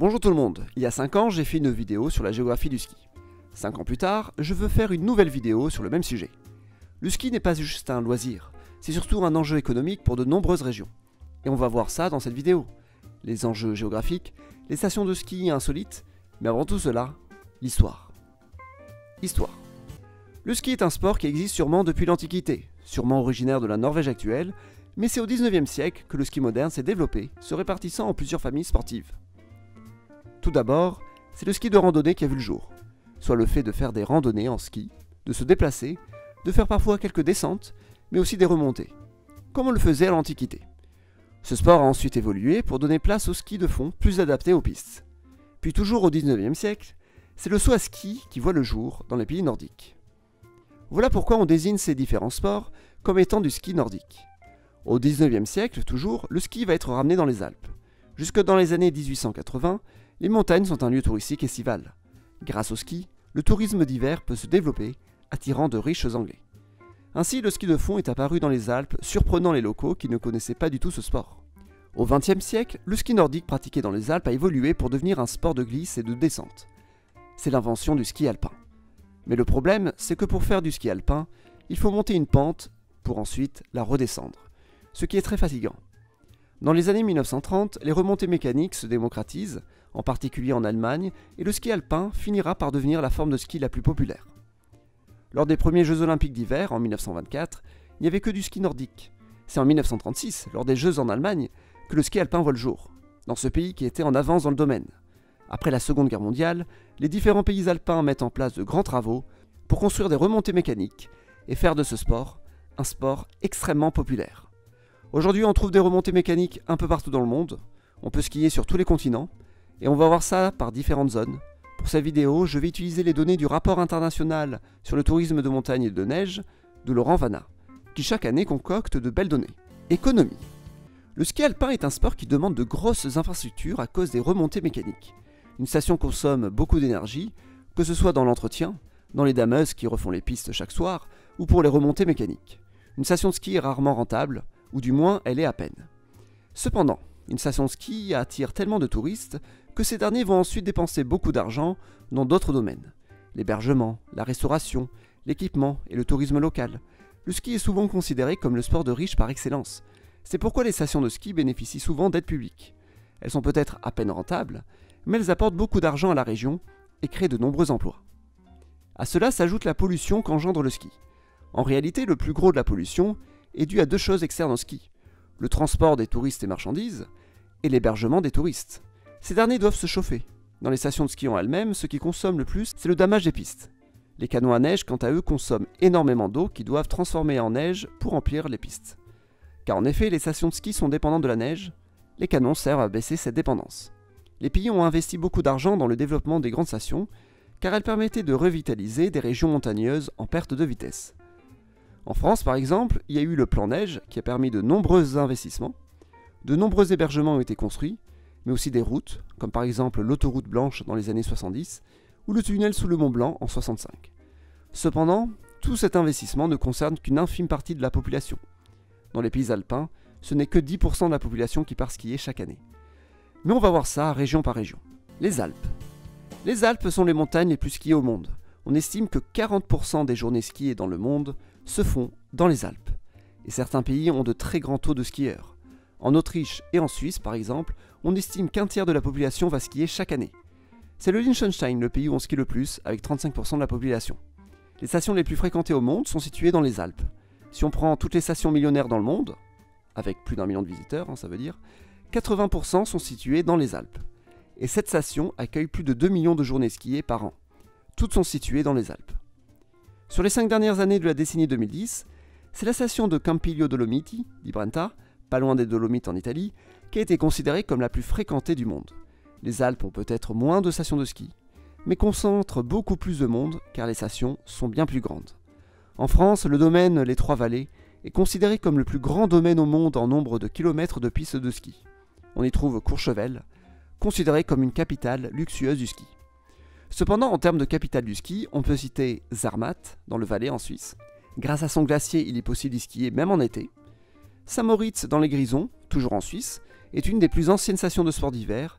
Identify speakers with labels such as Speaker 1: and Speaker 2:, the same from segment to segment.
Speaker 1: Bonjour tout le monde, il y a 5 ans j'ai fait une vidéo sur la géographie du ski. 5 ans plus tard, je veux faire une nouvelle vidéo sur le même sujet. Le ski n'est pas juste un loisir, c'est surtout un enjeu économique pour de nombreuses régions. Et on va voir ça dans cette vidéo. Les enjeux géographiques, les stations de ski insolites, mais avant tout cela, l'histoire. Histoire. Le ski est un sport qui existe sûrement depuis l'Antiquité, sûrement originaire de la Norvège actuelle, mais c'est au 19e siècle que le ski moderne s'est développé, se répartissant en plusieurs familles sportives. Tout d'abord, c'est le ski de randonnée qui a vu le jour, soit le fait de faire des randonnées en ski, de se déplacer, de faire parfois quelques descentes, mais aussi des remontées, comme on le faisait à l'Antiquité. Ce sport a ensuite évolué pour donner place au ski de fond plus adapté aux pistes. Puis toujours au 19e siècle, c'est le saut à ski qui voit le jour dans les pays nordiques. Voilà pourquoi on désigne ces différents sports comme étant du ski nordique. Au 19e siècle, toujours, le ski va être ramené dans les Alpes. Jusque dans les années 1880, les montagnes sont un lieu touristique estival. Grâce au ski, le tourisme d'hiver peut se développer, attirant de riches Anglais. Ainsi, le ski de fond est apparu dans les Alpes, surprenant les locaux qui ne connaissaient pas du tout ce sport. Au XXe siècle, le ski nordique pratiqué dans les Alpes a évolué pour devenir un sport de glisse et de descente. C'est l'invention du ski alpin. Mais le problème, c'est que pour faire du ski alpin, il faut monter une pente pour ensuite la redescendre, ce qui est très fatigant. Dans les années 1930, les remontées mécaniques se démocratisent, en particulier en Allemagne, et le ski alpin finira par devenir la forme de ski la plus populaire. Lors des premiers Jeux Olympiques d'hiver, en 1924, il n'y avait que du ski nordique. C'est en 1936, lors des Jeux en Allemagne, que le ski alpin voit le jour, dans ce pays qui était en avance dans le domaine. Après la Seconde Guerre mondiale, les différents pays alpins mettent en place de grands travaux pour construire des remontées mécaniques et faire de ce sport un sport extrêmement populaire. Aujourd'hui, on trouve des remontées mécaniques un peu partout dans le monde, on peut skier sur tous les continents, et on va voir ça par différentes zones. Pour cette vidéo, je vais utiliser les données du rapport international sur le tourisme de montagne et de neige de Laurent Vanat, qui chaque année concocte de belles données. Économie. Le ski alpin est un sport qui demande de grosses infrastructures à cause des remontées mécaniques. Une station consomme beaucoup d'énergie, que ce soit dans l'entretien, dans les dameuses qui refont les pistes chaque soir, ou pour les remontées mécaniques. Une station de ski est rarement rentable, ou du moins elle est à peine. Cependant, une station de ski attire tellement de touristes que ces derniers vont ensuite dépenser beaucoup d'argent dans d'autres domaines. L'hébergement, la restauration, l'équipement et le tourisme local. Le ski est souvent considéré comme le sport de riches par excellence. C'est pourquoi les stations de ski bénéficient souvent d'aides publiques. Elles sont peut-être à peine rentables, mais elles apportent beaucoup d'argent à la région et créent de nombreux emplois. À cela s'ajoute la pollution qu'engendre le ski. En réalité, le plus gros de la pollution est dû à deux choses externes au ski: le transport des touristes et marchandises et l'hébergement des touristes. Ces derniers doivent se chauffer. Dans les stations de ski en elles-mêmes, ce qui consomme le plus, c'est le damage des pistes. Les canons à neige, quant à eux, consomment énormément d'eau qu'ils doivent transformer en neige pour remplir les pistes. Car en effet, les stations de ski sont dépendantes de la neige, les canons servent à baisser cette dépendance. Les pays ont investi beaucoup d'argent dans le développement des grandes stations, car elles permettaient de revitaliser des régions montagneuses en perte de vitesse. En France, par exemple, il y a eu le plan neige qui a permis de nombreux investissements. De nombreux hébergements ont été construits, mais aussi des routes, comme par exemple l'autoroute blanche dans les années 70, ou le tunnel sous le Mont Blanc en 65. Cependant, tout cet investissement ne concerne qu'une infime partie de la population. Dans les pays alpins, ce n'est que 10% de la population qui part skier chaque année. Mais on va voir ça région par région. Les Alpes. Les Alpes sont les montagnes les plus skiées au monde. On estime que 40% des journées skiées dans le monde se font dans les Alpes. Et certains pays ont de très grands taux de skieurs. En Autriche et en Suisse, par exemple, on estime qu'un tiers de la population va skier chaque année. C'est le Liechtenstein, le pays où on skie le plus, avec 35% de la population. Les stations les plus fréquentées au monde sont situées dans les Alpes. Si on prend toutes les stations millionnaires dans le monde, avec plus d'1 million de visiteurs, ça veut dire, 80% sont situées dans les Alpes. Et cette station accueille plus de 2 millions de journées skiées par an. Toutes sont situées dans les Alpes. Sur les 5 dernières années de la décennie 2010, c'est la station de Campiglio Dolomiti, di Brenta, pas loin des Dolomites en Italie, qui a été considérée comme la plus fréquentée du monde. Les Alpes ont peut-être moins de stations de ski, mais concentrent beaucoup plus de monde car les stations sont bien plus grandes. En France, le domaine Les Trois-Vallées est considéré comme le plus grand domaine au monde en nombre de kilomètres de pistes de ski. On y trouve Courchevel, considéré comme une capitale luxueuse du ski. Cependant, en termes de capitale du ski, on peut citer Zermatt, dans le Valais en Suisse. Grâce à son glacier, il est possible d'y skier même en été. Saint-Moritz dans les Grisons, toujours en Suisse, est une des plus anciennes stations de sport d'hiver,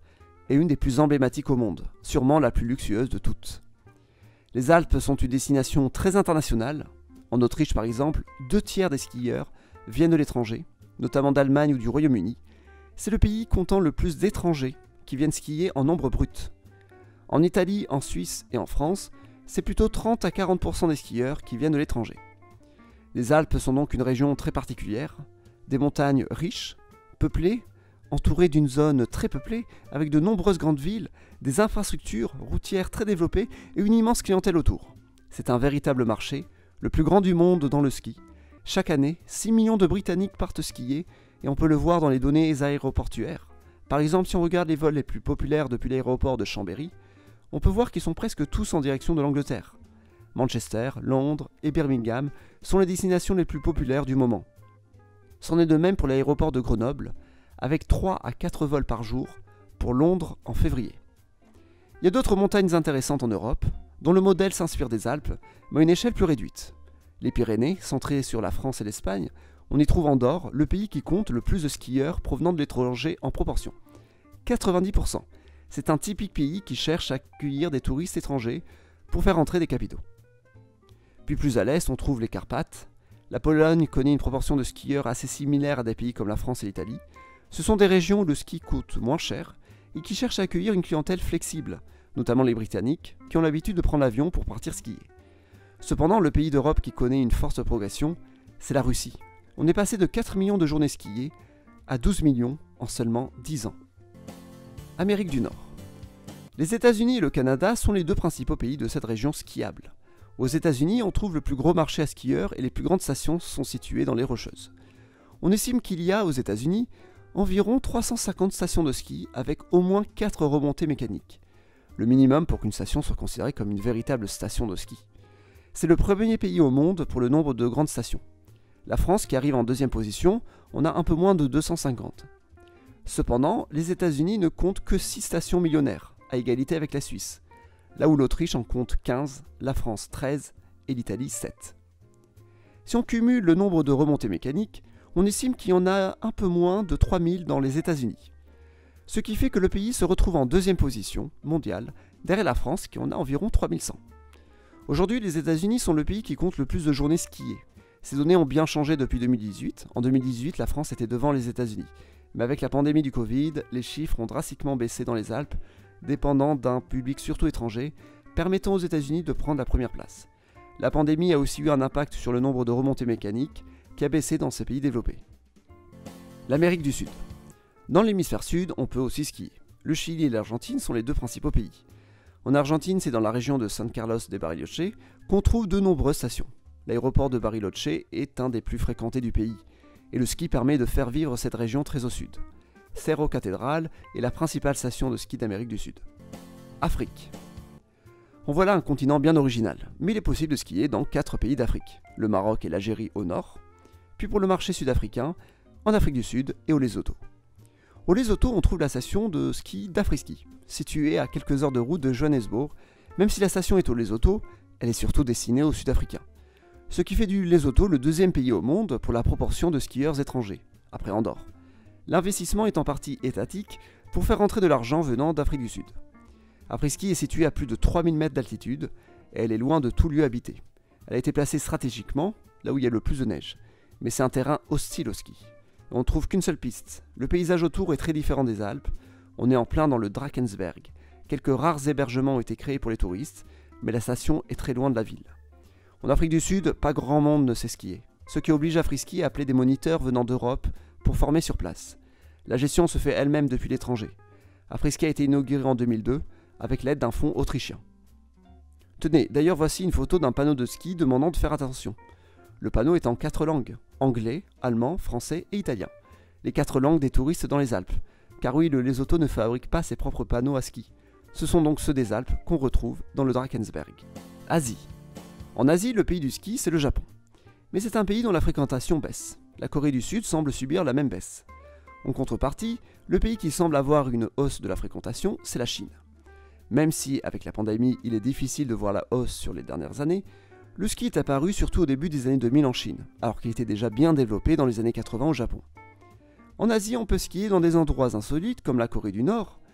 Speaker 1: et une des plus emblématiques au monde, sûrement la plus luxueuse de toutes. Les Alpes sont une destination très internationale. En Autriche par exemple, 2/3 des skieurs viennent de l'étranger, notamment d'Allemagne ou du Royaume-Uni. C'est le pays comptant le plus d'étrangers qui viennent skier en nombre brut. En Italie, en Suisse et en France, c'est plutôt 30 à 40% des skieurs qui viennent de l'étranger. Les Alpes sont donc une région très particulière, des montagnes riches, peuplées, entourées d'une zone très peuplée, avec de nombreuses grandes villes, des infrastructures routières très développées et une immense clientèle autour. C'est un véritable marché, le plus grand du monde dans le ski. Chaque année, 6 millions de Britanniques partent skier et on peut le voir dans les données aéroportuaires. Par exemple, si on regarde les vols les plus populaires depuis l'aéroport de Chambéry, on peut voir qu'ils sont presque tous en direction de l'Angleterre. Manchester, Londres et Birmingham sont les destinations les plus populaires du moment. C'en est de même pour l'aéroport de Grenoble, avec 3 à 4 vols par jour pour Londres en février. Il y a d'autres montagnes intéressantes en Europe, dont le modèle s'inspire des Alpes, mais à une échelle plus réduite. Les Pyrénées, centrées sur la France et l'Espagne, on y trouve Andorre, le pays qui compte le plus de skieurs provenant de l'étranger en proportion. 90%. C'est un typique pays qui cherche à accueillir des touristes étrangers pour faire entrer des capitaux. Puis plus à l'est, on trouve les Carpates. La Pologne connaît une proportion de skieurs assez similaire à des pays comme la France et l'Italie. Ce sont des régions où le ski coûte moins cher et qui cherchent à accueillir une clientèle flexible, notamment les Britanniques, qui ont l'habitude de prendre l'avion pour partir skier. Cependant, le pays d'Europe qui connaît une forte progression, c'est la Russie. On est passé de 4 millions de journées skiées à 12 millions en seulement 10 ans. Amérique du Nord. Les États-Unis et le Canada sont les deux principaux pays de cette région skiable. Aux États-Unis, on trouve le plus gros marché à skieurs et les plus grandes stations sont situées dans les Rocheuses. On estime qu'il y a aux États-Unis environ 350 stations de ski avec au moins 4 remontées mécaniques. Le minimum pour qu'une station soit considérée comme une véritable station de ski. C'est le premier pays au monde pour le nombre de grandes stations. La France, qui arrive en deuxième position, on a un peu moins de 250. Cependant, les États-Unis ne comptent que 6 stations millionnaires, à égalité avec la Suisse, là où l'Autriche en compte 15, la France 13 et l'Italie 7. Si on cumule le nombre de remontées mécaniques, on estime qu'il y en a un peu moins de 3000 dans les États-Unis. Ce qui fait que le pays se retrouve en deuxième position mondiale, derrière la France qui en a environ 3100. Aujourd'hui, les États-Unis sont le pays qui compte le plus de journées skiées. Ces données ont bien changé depuis 2018. En 2018, la France était devant les États-Unis. Mais avec la pandémie du Covid, les chiffres ont drastiquement baissé dans les Alpes, dépendant d'un public surtout étranger, permettant aux États-Unis de prendre la première place. La pandémie a aussi eu un impact sur le nombre de remontées mécaniques, qui a baissé dans ces pays développés. L'Amérique du Sud. Dans l'hémisphère sud, on peut aussi skier. Le Chili et l'Argentine sont les deux principaux pays. En Argentine, c'est dans la région de San Carlos de Bariloche qu'on trouve de nombreuses stations. L'aéroport de Bariloche est un des plus fréquentés du pays, et le ski permet de faire vivre cette région très au sud. Cerro Catedral est la principale station de ski d'Amérique du Sud. Afrique. On voit là un continent bien original, mais il est possible de skier dans 4 pays d'Afrique, le Maroc et l'Algérie au nord, puis pour le marché sud-africain, en Afrique du Sud et au Lesotho. Au Lesotho, on trouve la station de ski d'Afriski, située à quelques heures de route de Johannesburg. Même si la station est au Lesotho, elle est surtout destinée aux Sud-Africains. Ce qui fait du Lesotho le deuxième pays au monde pour la proportion de skieurs étrangers, après Andorre. L'investissement est en partie étatique pour faire rentrer de l'argent venant d'Afrique du Sud. Afriski est située à plus de 3000 mètres d'altitude et elle est loin de tout lieu habité. Elle a été placée stratégiquement, là où il y a le plus de neige, mais c'est un terrain hostile au ski. On ne trouve qu'une seule piste. Le paysage autour est très différent des Alpes. On est en plein dans le Drakensberg. Quelques rares hébergements ont été créés pour les touristes, mais la station est très loin de la ville. En Afrique du Sud, pas grand monde ne sait skier, ce qui oblige Afriski à appeler des moniteurs venant d'Europe pour former sur place. La gestion se fait elle-même depuis l'étranger. Afriski a été inauguré en 2002 avec l'aide d'un fonds autrichien. Tenez, d'ailleurs voici une photo d'un panneau de ski demandant de faire attention. Le panneau est en 4 langues, anglais, allemand, français et italien. Les 4 langues des touristes dans les Alpes. Car oui, le Lesotho ne fabrique pas ses propres panneaux à ski. Ce sont donc ceux des Alpes qu'on retrouve dans le Drakensberg. Asie. En Asie, le pays du ski, c'est le Japon. Mais c'est un pays dont la fréquentation baisse. La Corée du Sud semble subir la même baisse. En contrepartie, le pays qui semble avoir une hausse de la fréquentation, c'est la Chine. Même si, avec la pandémie, il est difficile de voir la hausse sur les dernières années, le ski est apparu surtout au début des années 2000 en Chine, alors qu'il était déjà bien développé dans les années 80 au Japon. En Asie, on peut skier dans des endroits insolites comme la Corée du Nord,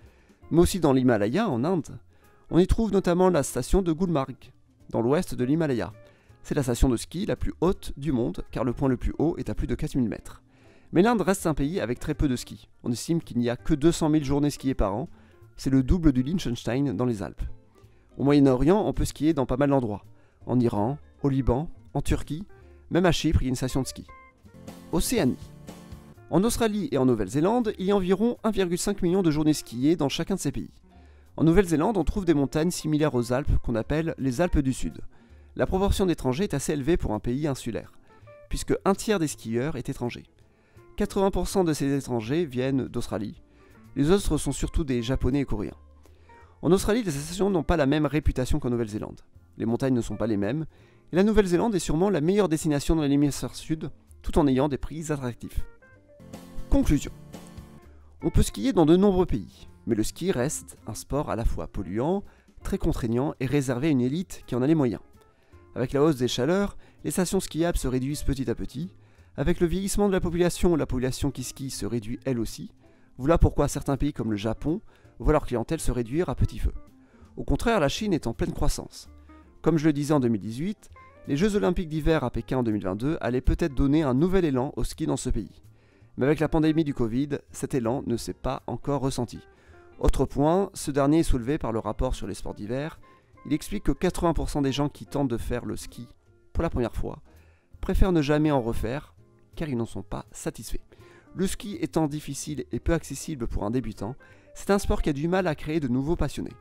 Speaker 1: Mais aussi dans l'Himalaya, en Inde, on y trouve notamment la station de Gulmarg, dans l'ouest de l'Himalaya. C'est la station de ski la plus haute du monde, car le point le plus haut est à plus de 4000 mètres. Mais l'Inde reste un pays avec très peu de ski. On estime qu'il n'y a que 200 000 journées skiées par an. C'est le double du Liechtenstein dans les Alpes. Au Moyen-Orient, on peut skier dans pas mal d'endroits. En Iran, au Liban, en Turquie, même à Chypre, il y a une station de ski. Océanie. En Australie et en Nouvelle-Zélande, il y a environ 1,5 million de journées skiées dans chacun de ces pays. En Nouvelle-Zélande, on trouve des montagnes similaires aux Alpes qu'on appelle les Alpes du Sud. La proportion d'étrangers est assez élevée pour un pays insulaire, puisque un tiers des skieurs est étranger. 80% de ces étrangers viennent d'Australie. Les autres sont surtout des Japonais et Coréens. En Australie, les stations n'ont pas la même réputation qu'en Nouvelle-Zélande. Les montagnes ne sont pas les mêmes, et la Nouvelle-Zélande est sûrement la meilleure destination dans l'hémisphère sud, tout en ayant des prix attractifs. Conclusion. On peut skier dans de nombreux pays, mais le ski reste un sport à la fois polluant, très contraignant et réservé à une élite qui en a les moyens. Avec la hausse des chaleurs, les stations skiables se réduisent petit à petit. Avec le vieillissement de la population qui skie se réduit elle aussi. Voilà pourquoi certains pays comme le Japon voient leur clientèle se réduire à petit feu. Au contraire, la Chine est en pleine croissance. Comme je le disais en 2018, les Jeux Olympiques d'hiver à Pékin en 2022 allaient peut-être donner un nouvel élan au ski dans ce pays. Mais avec la pandémie du Covid, cet élan ne s'est pas encore ressenti. Autre point, ce dernier est soulevé par le rapport sur les sports d'hiver. Il explique que 80% des gens qui tentent de faire le ski pour la première fois préfèrent ne jamais en refaire car ils n'en sont pas satisfaits. Le ski étant difficile et peu accessible pour un débutant, c'est un sport qui a du mal à créer de nouveaux passionnés.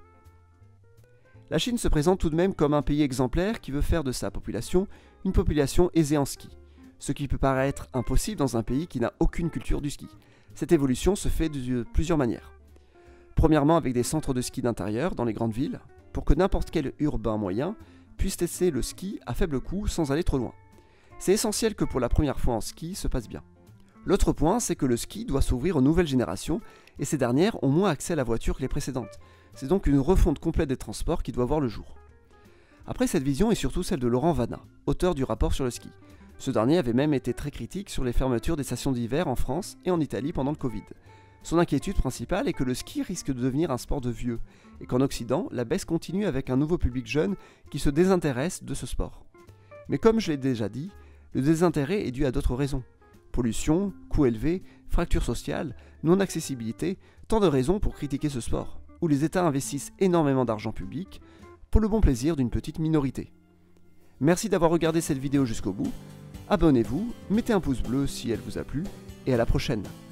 Speaker 1: La Chine se présente tout de même comme un pays exemplaire qui veut faire de sa population une population aisée en ski, ce qui peut paraître impossible dans un pays qui n'a aucune culture du ski. Cette évolution se fait de plusieurs manières. Premièrement avec des centres de ski d'intérieur dans les grandes villes, pour que n'importe quel urbain moyen puisse tester le ski à faible coût sans aller trop loin. C'est essentiel que pour la première fois en ski se passe bien. L'autre point, c'est que le ski doit s'ouvrir aux nouvelles générations, et ces dernières ont moins accès à la voiture que les précédentes. C'est donc une refonte complète des transports qui doit voir le jour. Après, cette vision est surtout celle de Laurent Vanat, auteur du rapport sur le ski. Ce dernier avait même été très critique sur les fermetures des stations d'hiver en France et en Italie pendant le Covid. Son inquiétude principale est que le ski risque de devenir un sport de vieux, et qu'en Occident, la baisse continue avec un nouveau public jeune qui se désintéresse de ce sport. Mais comme je l'ai déjà dit, le désintérêt est dû à d'autres raisons. Pollution, coûts élevés, fractures sociales, non-accessibilité, tant de raisons pour critiquer ce sport, où les États investissent énormément d'argent public pour le bon plaisir d'une petite minorité. Merci d'avoir regardé cette vidéo jusqu'au bout, abonnez-vous, mettez un pouce bleu si elle vous a plu, et à la prochaine.